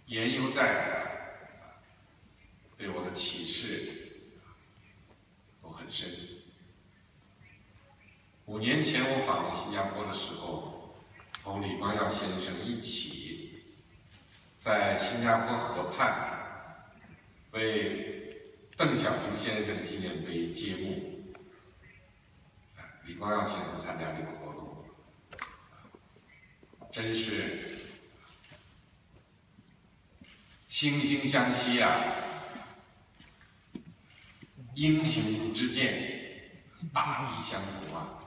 言犹在，对我的启示都很深。5年前我访问新加坡的时候，同李光耀先生一起在新加坡河畔为邓小平先生纪念碑揭幕。李光耀先生参加这个活动，真是惺惺相惜啊！英雄之剑，大敌相同啊！